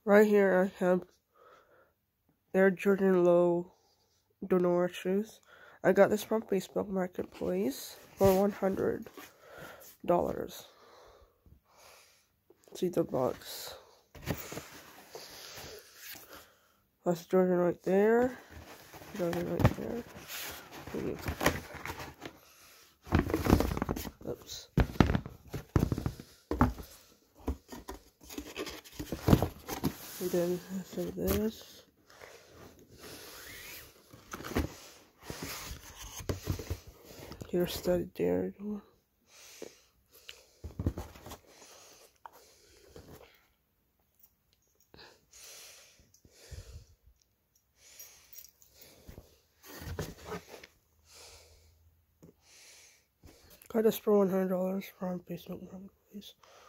Right here I have Air Jordan Low Dior shoes. I got this from Facebook Marketplace for $100. See the box. That's Jordan right there. Jordan right there. Oops. And then after this, here's the Dior. Got this for $100 from Facebook Marketplace.